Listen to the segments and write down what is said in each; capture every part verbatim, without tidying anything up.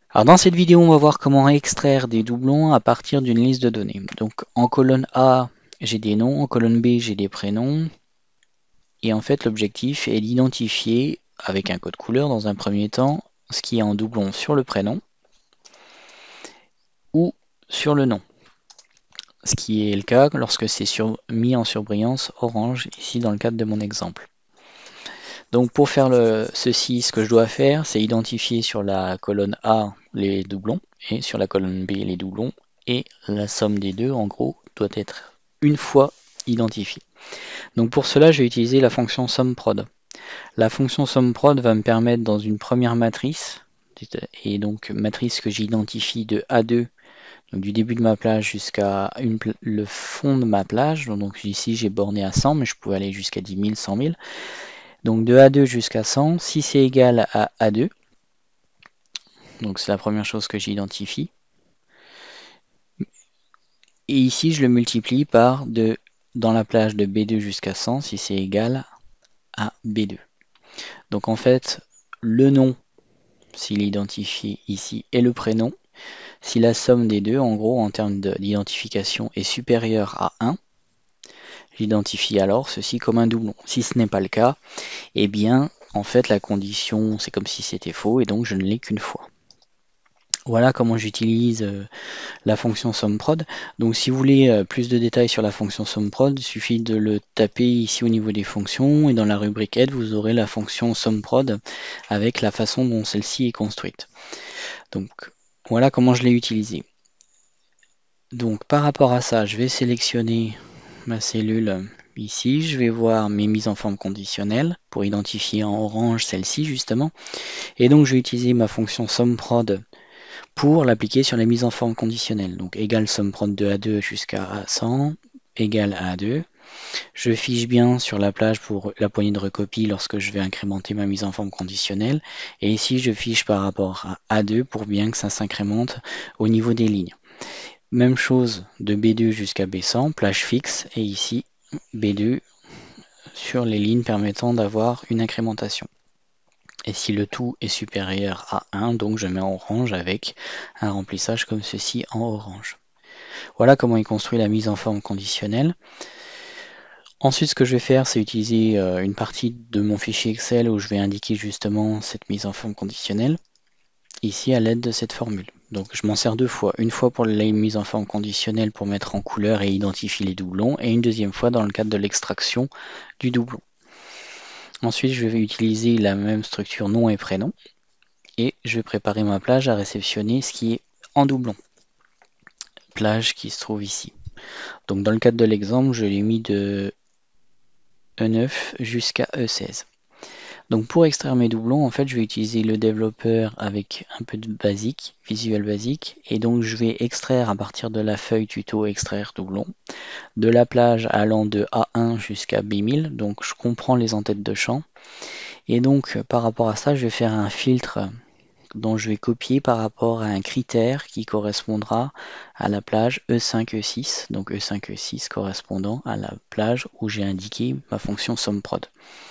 Alors dans cette vidéo, on va voir comment extraire des doublons à partir d'une liste de données. Donc en colonne A, j'ai des noms, en colonne B, j'ai des prénoms. Et en fait, l'objectif est d'identifier, avec un code couleur dans un premier temps, ce qui est en doublon sur le prénom ou sur le nom. Ce qui est le cas lorsque c'est sur, mis en surbrillance orange, ici dans le cadre de mon exemple. Donc pour faire le, ceci, ce que je dois faire, c'est identifier sur la colonne A les doublons et sur la colonne B les doublons, et la somme des deux, en gros, doit être une fois identifiée. Donc pour cela, je vais utiliser la fonction SUMPROD. La fonction SUMPROD va me permettre dans une première matrice, et donc matrice que j'identifie de A deux, donc du début de ma plage jusqu'à le fond de ma plage. Donc ici j'ai borné à cent, mais je pouvais aller jusqu'à dix mille, cent mille. Donc de A deux jusqu'à cent, si c'est égal à A deux, donc c'est la première chose que j'identifie. Et ici je le multiplie par de, dans la plage de B deux jusqu'à cent, si c'est égal à B deux. Donc en fait, le nom, s'il est identifié ici, et le prénom, si la somme des deux, en gros, en termes d'identification, est supérieure à un, j'identifie alors ceci comme un doublon. Si ce n'est pas le cas, eh bien, en fait, la condition, c'est comme si c'était faux, et donc je ne l'ai qu'une fois. Voilà comment j'utilise euh, la fonction SUMPROD. Donc si vous voulez euh, plus de détails sur la fonction SUMPROD, il suffit de le taper ici au niveau des fonctions, et dans la rubrique aide, vous aurez la fonction SUMPROD avec la façon dont celle-ci est construite. Donc voilà comment je l'ai utilisée. Donc par rapport à ça, je vais sélectionner ma cellule ici, je vais voir mes mises en forme conditionnelle pour identifier en orange celle-ci justement, et donc je vais utiliser ma fonction SUMPROD pour l'appliquer sur la mise en forme conditionnelle. Donc égal SUMPROD de A deux jusqu'à cent, égal à A deux. Je fiche bien sur la plage pour la poignée de recopie lorsque je vais incrémenter ma mise en forme conditionnelle. Et ici, je fiche par rapport à A deux pour bien que ça s'incrémente au niveau des lignes. Même chose de B deux jusqu'à B cent, plage fixe, et ici B deux sur les lignes permettant d'avoir une incrémentation. Et si le tout est supérieur à un, donc je mets en orange avec un remplissage comme ceci en orange. Voilà comment est construit la mise en forme conditionnelle. Ensuite, ce que je vais faire, c'est utiliser une partie de mon fichier Excel où je vais indiquer justement cette mise en forme conditionnelle, ici à l'aide de cette formule. Donc je m'en sers deux fois, une fois pour la mise en forme conditionnelle pour mettre en couleur et identifier les doublons, et une deuxième fois dans le cadre de l'extraction du doublon. Ensuite, je vais utiliser la même structure nom et prénom, et je vais préparer ma plage à réceptionner ce qui est en doublon. Plage qui se trouve ici. Donc dans le cadre de l'exemple, je l'ai mis de E neuf jusqu'à E seize. Donc pour extraire mes doublons, en fait, je vais utiliser le développeur avec un peu de basique, Visual Basic, et donc je vais extraire à partir de la feuille tuto extraire doublon, de la plage allant de A un jusqu'à B mille, donc je comprends les entêtes de champ, et donc par rapport à ça, je vais faire un filtre dont je vais copier par rapport à un critère qui correspondra à la plage E cinq E six, donc E cinq E six correspondant à la plage où j'ai indiqué ma fonction SUMPROD.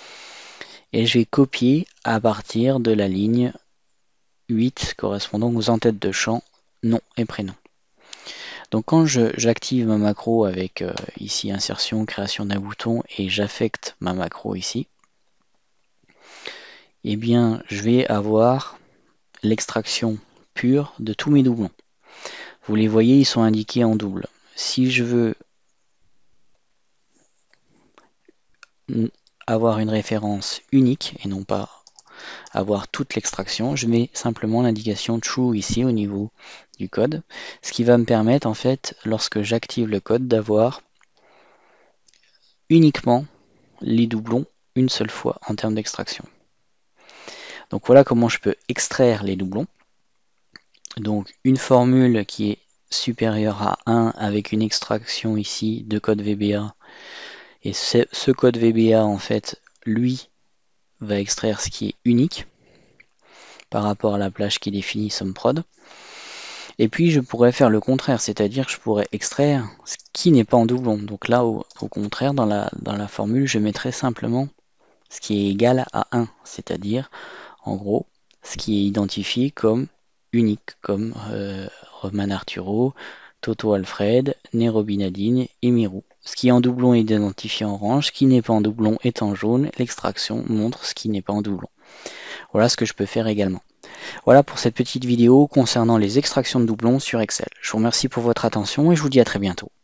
Et je vais copier à partir de la ligne huit correspondant aux entêtes de champ nom et prénom. Donc quand j'active ma macro avec euh, ici insertion, création d'un bouton, et j'affecte ma macro ici, eh bien je vais avoir l'extraction pure de tous mes doublons. Vous les voyez, ils sont indiqués en double. Si je veux avoir une référence unique et non pas avoir toute l'extraction, je mets simplement l'indication true ici au niveau du code, ce qui va me permettre en fait, lorsque j'active le code, d'avoir uniquement les doublons une seule fois en termes d'extraction. Donc voilà comment je peux extraire les doublons. Donc une formule qui est supérieure à un avec une extraction ici de code V B A, et ce code V B A en fait, lui, va extraire ce qui est unique par rapport à la plage qui définit SUMPROD. Et puis je pourrais faire le contraire, c'est-à-dire que je pourrais extraire ce qui n'est pas en doublon. Donc là, au, au contraire, dans la, dans la formule, je mettrai simplement ce qui est égal à un, c'est-à-dire, en gros, ce qui est identifié comme uniques comme euh, Roman Arturo, Toto Alfred, Nairobi Nadine et Mirou. Ce qui est en doublon est identifié en orange, ce qui n'est pas en doublon est en jaune. L'extraction montre ce qui n'est pas en doublon. Voilà ce que je peux faire également. Voilà pour cette petite vidéo concernant les extractions de doublons sur Excel. Je vous remercie pour votre attention et je vous dis à très bientôt.